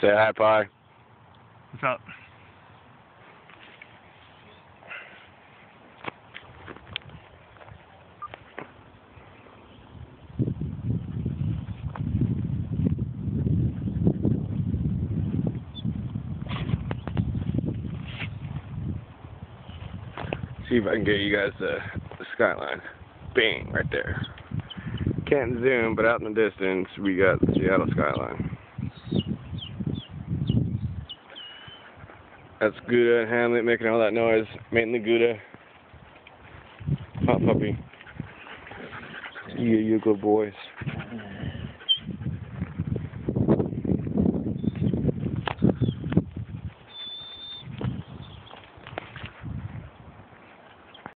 Say hi, Pie. What's up? See if I can get you guys the skyline. Bang, right there. Can't zoom, but out in the distance, we got the Seattle skyline. That's Gouda and Hamlet making all that noise. Mainly Gouda. Hot puppy. You good boys.